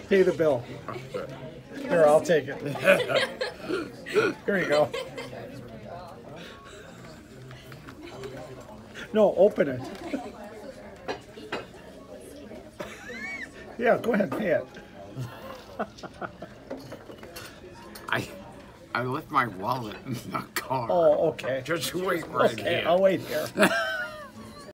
Pay the bill. Here, I'll take it. Here you go. No, open it. Yeah, go ahead, pay it. I left my wallet in the car. Oh, okay. Just wait right here. Okay, I'll wait here.